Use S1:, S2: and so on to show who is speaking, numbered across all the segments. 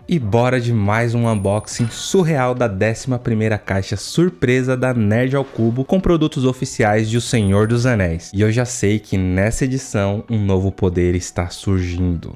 S1: E bora de mais um unboxing surreal da 11ª caixa surpresa da Nerd ao Cubo com produtos oficiais de O Senhor dos Anéis. E eu já sei que nessa edição um novo poder está surgindo.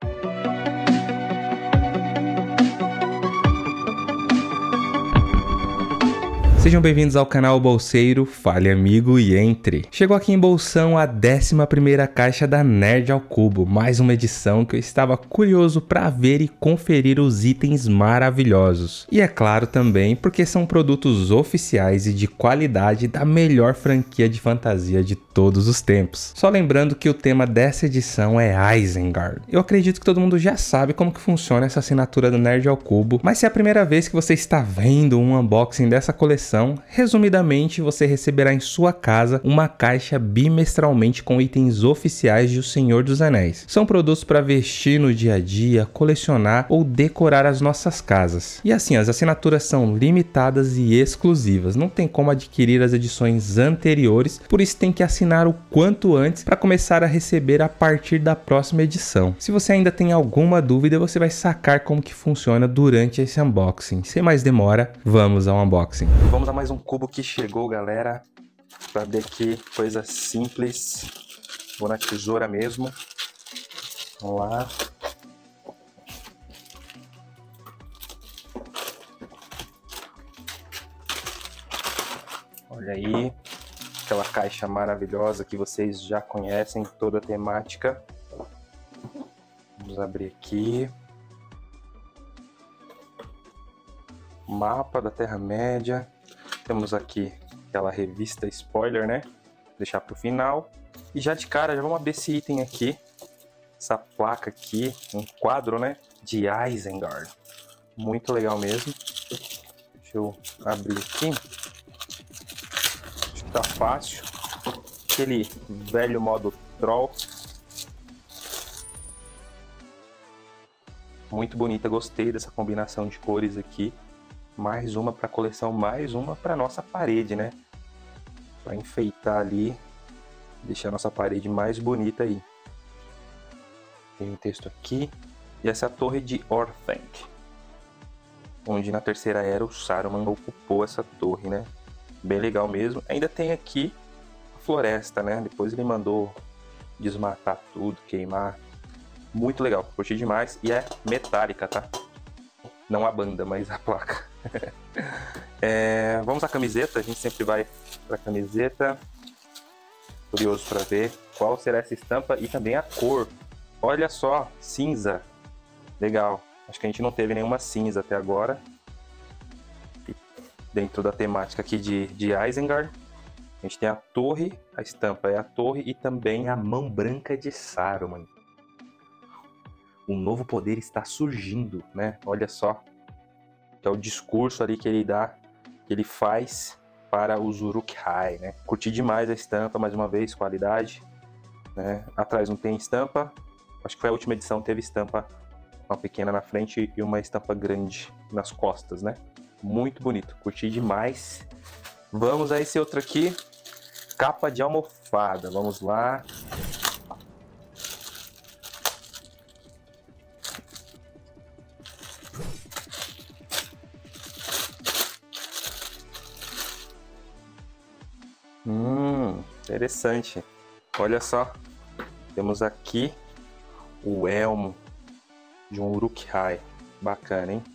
S1: Sejam bem-vindos ao canal Bolseiro, fale amigo e entre. Chegou aqui em bolsão a 11ª caixa da Nerd ao Cubo, mais uma edição que eu estava curioso para ver e conferir os itens maravilhosos. E é claro também porque são produtos oficiais e de qualidade da melhor franquia de fantasia de todos os tempos. Só lembrando que o tema dessa edição é Isengard. Eu acredito que todo mundo já sabe como que funciona essa assinatura do Nerd ao Cubo, mas se é a primeira vez que você está vendo um unboxing dessa coleção, resumidamente, você receberá em sua casa uma caixa bimestralmente com itens oficiais de O Senhor dos Anéis. São produtos para vestir no dia a dia, colecionar ou decorar as nossas casas. E assim, as assinaturas são limitadas e exclusivas, não tem como adquirir as edições anteriores, por isso tem que assinar o quanto antes para começar a receber a partir da próxima edição. Se você ainda tem alguma dúvida, você vai sacar como que funciona durante esse unboxing. Sem mais demora, vamos ao unboxing. Vamos a mais um cubo que chegou, galera. Pra ver que coisa simples. Vou na tesoura mesmo. Vamos lá. Olha aí. Aquela caixa maravilhosa que vocês já conhecem, toda a temática. Vamos abrir aqui. Mapa da Terra-média. Temos aqui aquela revista spoiler, né? Vou deixar pro final. E já de cara, já vamos abrir esse item aqui. Essa placa aqui, um quadro, né? De Isengard. Muito legal mesmo. Deixa eu abrir aqui. Acho que tá fácil. Aquele velho modo Troll. Muito bonita, gostei dessa combinação de cores aqui. Mais uma para a coleção, mais uma para nossa parede, né? Para enfeitar ali, deixar a nossa parede mais bonita aí. Tem um texto aqui. E essa é a torre de Orthanc, onde na Terceira Era o Saruman ocupou essa torre, né? Bem legal mesmo. Ainda tem aqui a floresta, né? Depois ele mandou desmatar tudo, queimar. Muito legal, curti demais. E é metálica, tá? Não a banda, mas a placa. Vamos à camiseta, a gente sempre vai para camiseta. Curioso para ver qual será essa estampa e também a cor. Olha só, cinza. Legal, acho que a gente não teve nenhuma cinza até agora. E dentro da temática aqui de Isengard, a gente tem a torre, a estampa é a torre e também a mão branca de Saruman. Um novo poder está surgindo, né? Olha só. Que é o discurso ali que ele dá, que ele faz para os Uruk-hai, né? Curti demais a estampa, mais uma vez, qualidade, né? Atrás não tem estampa, acho que foi a última edição, teve estampa, uma pequena na frente e uma estampa grande nas costas, né? Muito bonito, curti demais. Vamos a esse outro aqui, capa de almofada, vamos lá. Interessante. Olha só, temos aqui o elmo de um Uruk-hai. Bacana, hein?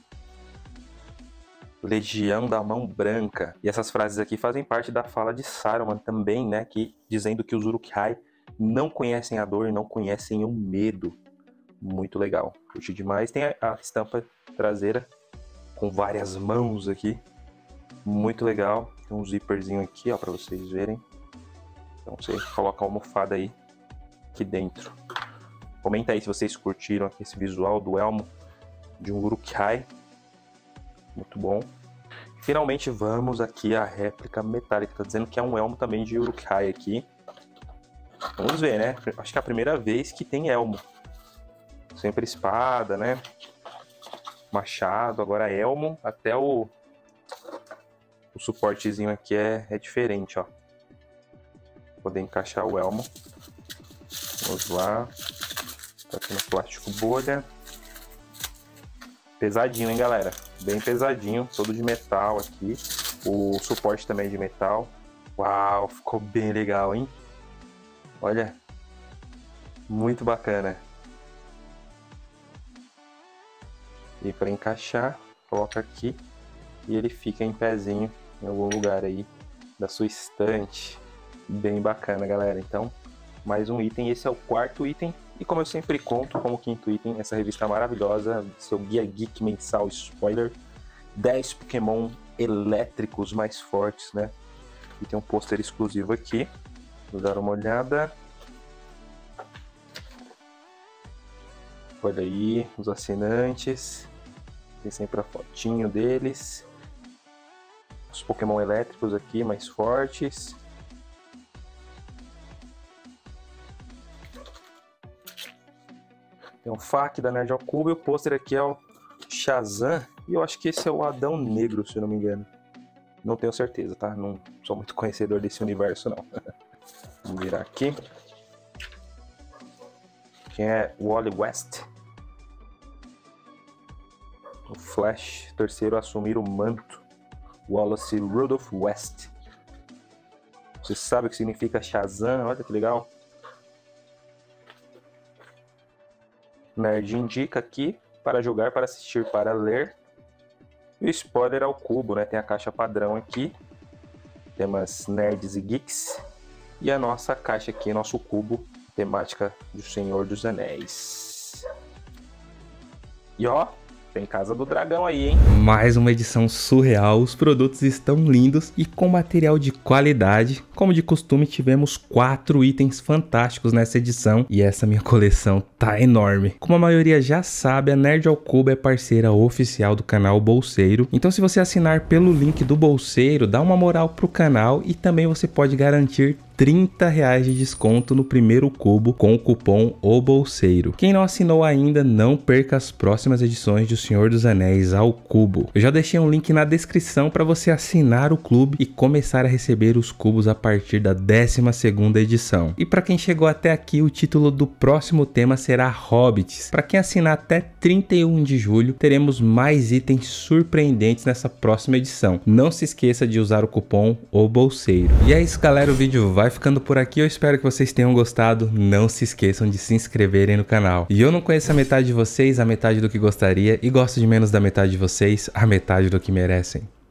S1: Legião da Mão Branca. E essas frases aqui fazem parte da fala de Saruman também, né? Que, dizendo que os Uruk-hai não conhecem a dor, não conhecem o medo. Muito legal. Curti demais. Tem a estampa traseira com várias mãos aqui. Muito legal. Tem um zíperzinho aqui, ó, para vocês verem. Então você coloca a almofada aí aqui dentro. Comenta aí se vocês curtiram aqui esse visual do elmo de um Uruk-hai. Muito bom. Finalmente vamos aqui à réplica metálica. Tá dizendo que é um elmo também de Uruk-hai aqui. Vamos ver, né? Acho que é a primeira vez que tem elmo. Sempre espada, né? Machado, agora elmo. Até o suportezinho aqui é diferente, ó. Poder encaixar o elmo. Vamos lá. Tá aqui no plástico bolha. Pesadinho, hein, galera? Bem pesadinho, todo de metal aqui. O suporte também é de metal. Uau, ficou bem legal, hein? Olha, muito bacana. E para encaixar, coloca aqui e ele fica em pezinho em algum lugar aí da sua estante. Bem bacana, galera. Então, mais um item. Esse é o quarto item. E como eu sempre conto, como quinto item, essa revista maravilhosa, seu Guia Geek mensal spoiler, 10 Pokémon elétricos mais fortes, né? E tem um pôster exclusivo aqui. Vou dar uma olhada. Olha aí, os assinantes. Tem sempre a fotinho deles. Os Pokémon elétricos aqui, mais fortes. Tem um FAQ da Nerd ao Cubo e o pôster aqui é o Shazam. E eu acho que esse é o Adão Negro, se eu não me engano. Não tenho certeza, tá? Não sou muito conhecedor desse universo, não. Vamos virar aqui. Quem é Wally West? O Flash, terceiro a assumir o manto. Wallace Rudolph West. Você sabe o que significa Shazam? Olha que legal. Nerd indica aqui para jogar, para assistir, para ler. E o spoiler ao cubo, né? Tem a caixa padrão aqui. Temas nerds e geeks. E a nossa caixa aqui, nosso cubo, temática do Senhor dos Anéis. E ó, tem Casa do Dragão aí, hein? Mais uma edição surreal, os produtos estão lindos e com material de qualidade. Como de costume, tivemos 4 itens fantásticos nessa edição e essa minha coleção tá enorme. Como a maioria já sabe, a Nerd ao Cubo é parceira oficial do canal Bolseiro. Então se você assinar pelo link do Bolseiro, dá uma moral pro canal e também você pode garantir R$30 de desconto no primeiro cubo com o cupom O Bolseiro. Quem não assinou ainda, não perca as próximas edições de O Senhor dos Anéis ao Cubo. Eu já deixei um link na descrição para você assinar o clube e começar a receber os cubos a partir da 12ª edição. E para quem chegou até aqui, o título do próximo tema será Hobbits. Para quem assinar até 31 de julho, teremos mais itens surpreendentes nessa próxima edição. Não se esqueça de usar o cupom O Bolseiro. E é isso, galera, o vídeo vai ficando por aqui, eu espero que vocês tenham gostado, não se esqueçam de se inscreverem no canal. E eu não conheço a metade de vocês, a metade do que gostaria, e gosto de menos da metade de vocês, a metade do que merecem.